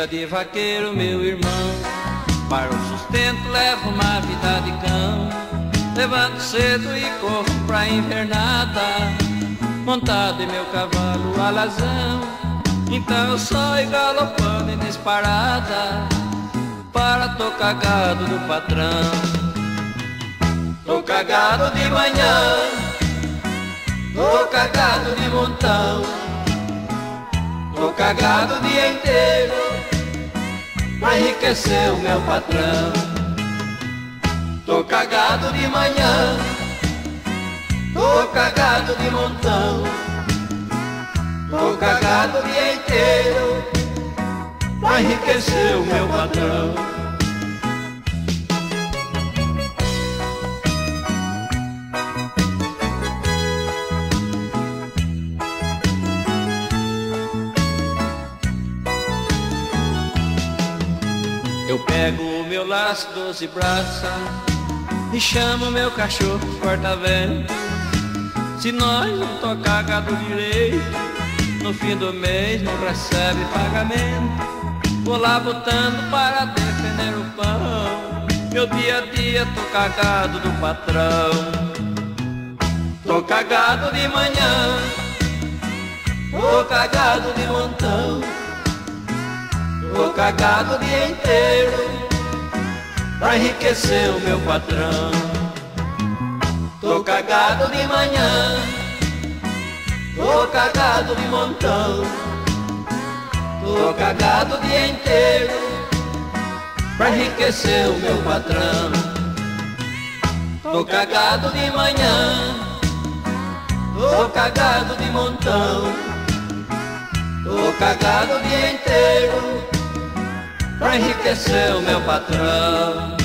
Vida de vaqueiro, meu irmão, para o sustento levo uma vida de cão. Levanto cedo e corro pra invernada, montado em meu cavalo alazão. Então eu saio galopando em disparada, para tocar gado do patrão. Tocar gado de manhã, tocar gado de montão, tocar gado o dia inteiro, pra enriquecer o meu patrão. Tocar gado de manhã, tocar gado de montão, tocar gado o dia inteiro, pra enriquecer o meu patrão. Eu pego o meu laço, 12 braças, e chamo meu cachorro corta-vento. Se nós não tocar gado direito, no fim do mês não recebe pagamento. Vou lá botando para defender o pão, meu dia a dia tocar gado do patrão. Tocar gado de manhã, tocar gado de montão, tocar gado o dia inteiro, pra enriquecer o meu patrão. Tocar gado de manhã, tocar gado de montão, tocar gado o dia inteiro, pra enriquecer o meu patrão. Tocar gado de manhã, tocar gado de montão, tocar gado o dia inteiro, pra enriquecer o meu patrão.